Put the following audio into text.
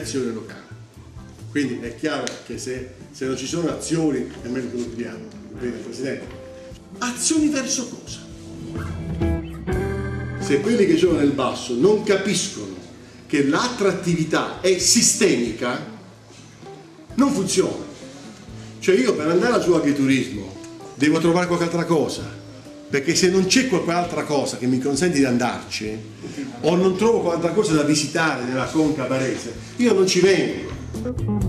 azioni locali. Quindi è chiaro che se non ci sono azioni è meglio che lo chiediamo, vede Presidente. Azioni verso cosa? Se quelli che giocano nel basso non capiscono che l'attrattività è sistemica, non funziona. Cioè io per andare su agriturismo devo trovare qualche altra cosa, perché se non c'è qualche altra cosa che mi consente di andarci, o non trovo qualche altra cosa da visitare nella conca barese, io non ci vengo.